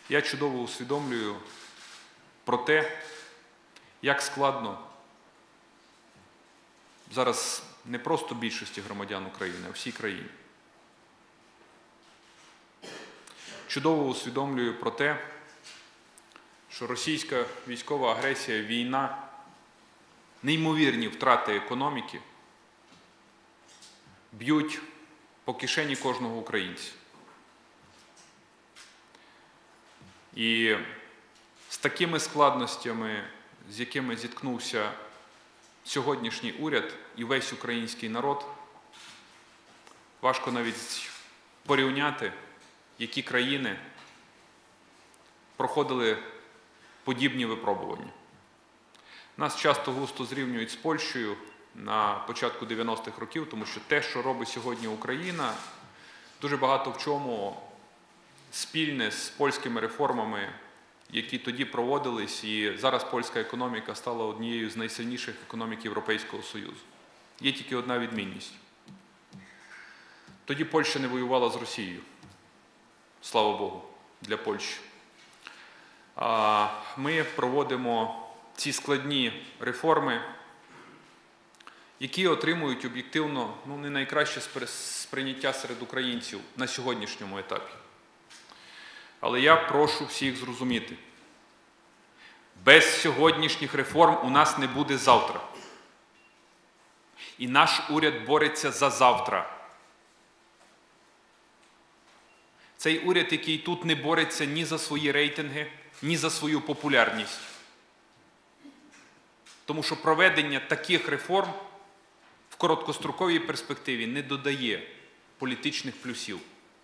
Я чудово усвідомлюю про те, як складно зараз не просто більшості громадян України, а всій країні. Чудово усвідомлюю про те, що російська військова агресія, війна, неймовірні втрати економіки б'ють по кишені кожного українця. І з такими складностями, з якими зіткнувся сьогоднішній уряд і весь український народ, важко навіть порівняти, які країни проходили подібні випробування. Нас часто густо зрівнюють з Польщею на початку 90-х років, тому що те, що робить сьогодні Україна, дуже багато в чому спільне з польськими реформами, які тоді проводились, і зараз польська економіка стала однією з найсильніших економік Європейського Союзу. Є тільки одна відмінність. Тоді Польща не воювала з Росією. Слава Богу, для Польщі. Ми проводимо ці складні реформи, які отримують об'єктивно не найкраще сприйняття серед українців на сьогоднішньому етапі. Але я прошу всіх зрозуміти, без сьогоднішніх реформ у нас не буде завтра. І наш уряд бореться за завтра. Цей уряд, який тут не бореться ні за свої рейтинги, ні за свою популярність. Тому що проведення таких реформ в короткостроковій перспективі не додає політичних плюсів.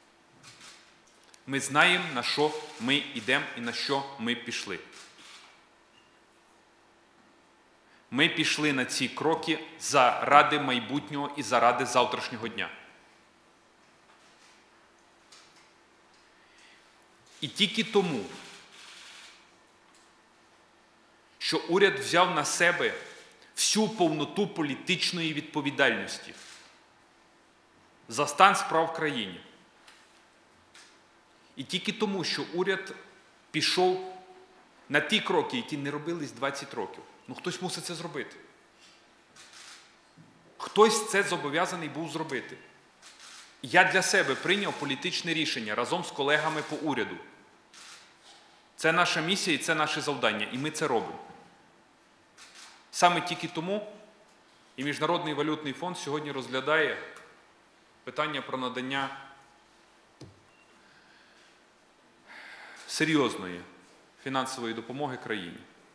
Ми знаємо, на що ми йдемо і на що ми пішли. Ми пішли на ці кроки заради майбутнього і заради завтрашнього дня. І тільки тому, що уряд взяв на себе всю повноту політичної відповідальності за стан справ в країні. І тільки тому, що уряд пішов на ті кроки, які не робились 20 років. Хтось мусить це зробити. Хтось це зобов'язаний був зробити. Я для себе прийняв політичне рішення разом з колегами по уряду. Це наша місія і це наше завдання, і ми це робимо. Саме тільки тому і Міжнародний валютний фонд сьогодні розглядає питання про надання серйозної фінансової допомоги країні.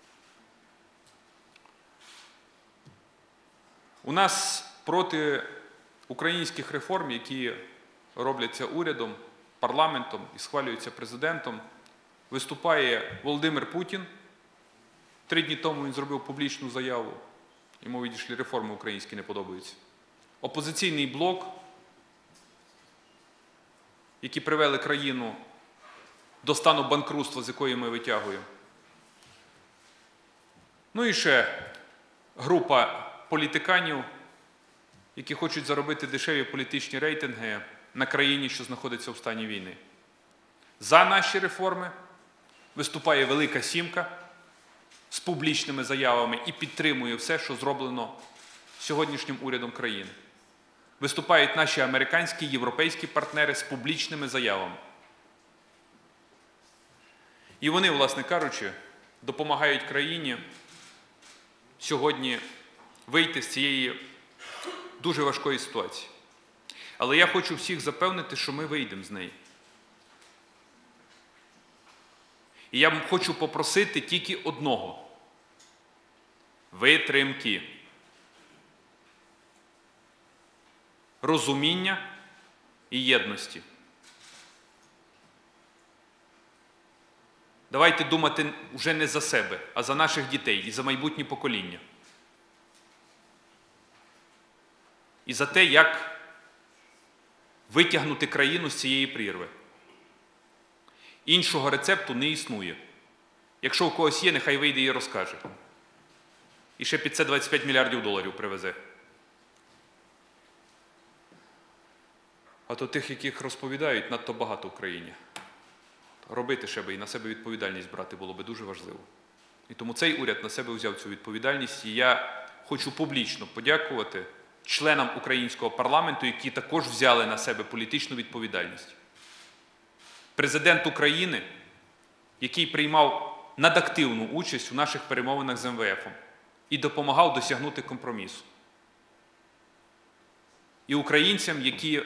У нас проти українських реформ, які робляться урядом, парламентом і схвалюються президентом, виступає Володимир Путін. 3 дні тому він зробив публічну заяву. Йому, видиш ли, реформи українські не подобаються. Опозиційний блок, які привели країну до стану банкрутства, з якої ми витягуємо. І ще група політиканів, які хочуть заробити дешеві політичні рейтинги на країні, що знаходиться в стані війни. За наші реформи виступає Велика Сімка з публічними заявами і підтримує все, що зроблено сьогоднішнім урядом країни. Виступають наші американські, європейські партнери з публічними заявами. І вони, власне кажучи, допомагають країні сьогодні вийти з цієї дуже важкої ситуації. Але я хочу всіх запевнити, що ми вийдемо з неї. І я хочу попросити тільки одного – витримки, розуміння і єдності. Давайте думати вже не за себе, а за наших дітей і за майбутнє покоління. І за те, як витягнути країну з цієї прірви. Іншого рецепту не існує. Якщо у когось є, нехай вийде і розкаже. І ще під це 25 мільярдів доларів привезе. А то тих, яких розповідають, надто багато в країні. робити ще би і на себе відповідальність брати було би дуже важливо. І тому цей уряд на себе взяв цю відповідальність, і я хочу публічно подякувати членам українського парламенту, які також взяли на себе політичну відповідальність. Президент України, який приймав надактивну участь у наших перемовинах з МВФ і допомагав досягнути компромісу. І українцям, які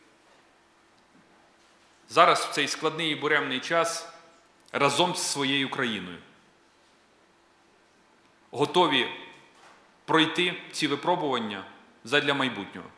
зараз в цей складний і буремний час разом з своєю країною готові пройти ці випробування задля майбутнього.